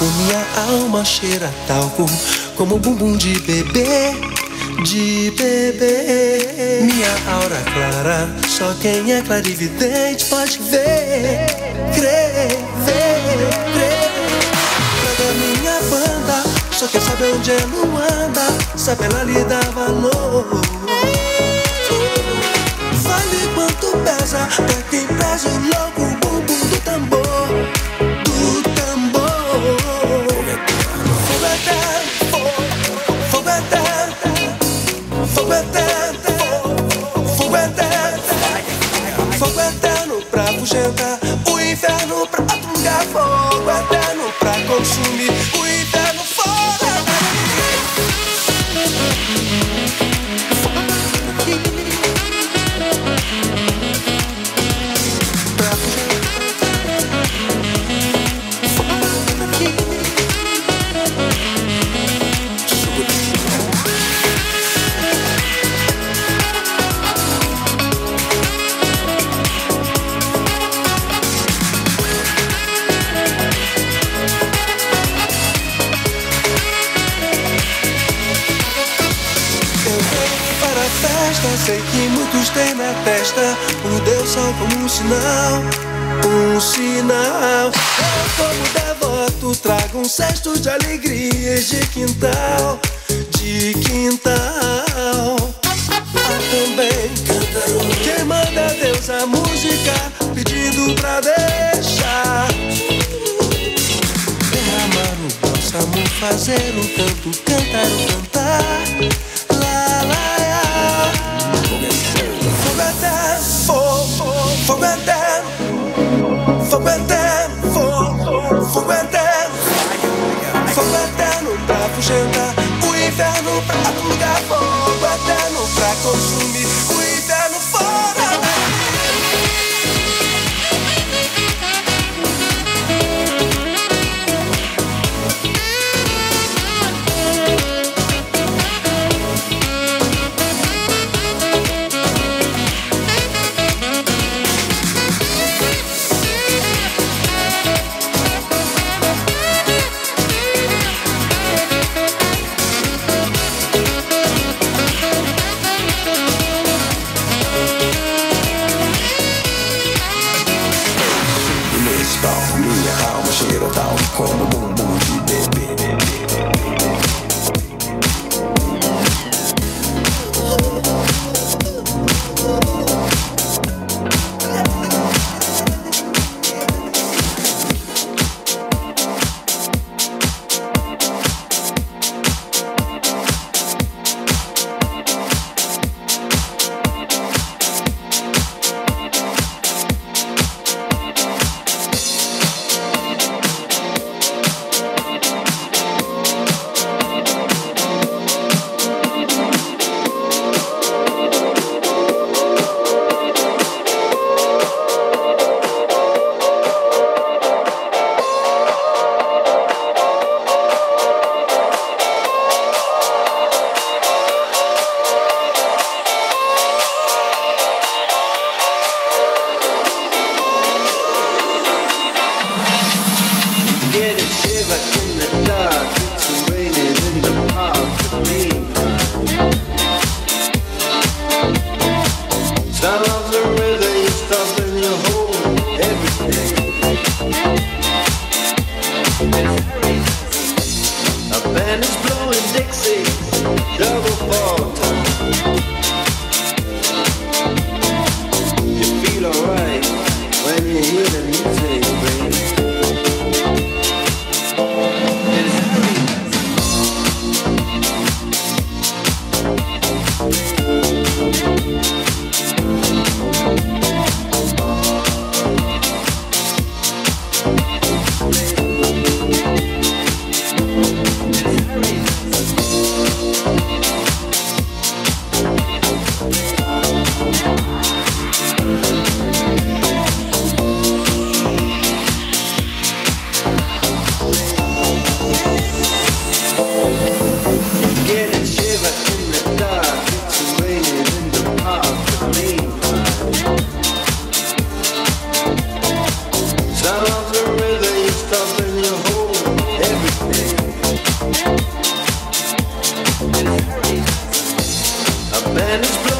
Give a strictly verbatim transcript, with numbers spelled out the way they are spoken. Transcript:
O minha alma cheira talco, como bumbum de bebê, de bebê. Minha aura clara, só quem é clarividente pode ver, crer, ver, crer. Traga minha banda, só quem sabe onde ela anda, sabe ela lhe dar valor. Fale quanto pesa, pra quem pesa o louco, o bumbum do tambor. Do tambor. Fogo eterno, fogo eterno, fogo eterno, fogo eterno, fogo eterno pra afugentar o inferno pra outro lugar. Fogo eterno pra consumir o inferno fora. Sei que muitos têm na testa o Deus Sol como um sinal, um sinal. Eu como devoto trago um cesto de alegrias de quintal, de quintal. Há também quem manda a Deus a música, pedindo pra deixar derramar o bálsamo, fazer o canto, cantar o cantar. Fogo eterno, fogo eterno, fogo, fogo eterno, fogo eterno pra afugentar o inferno pra outro lugar. Fogo eterno pra consumir o inferno fora. Spanish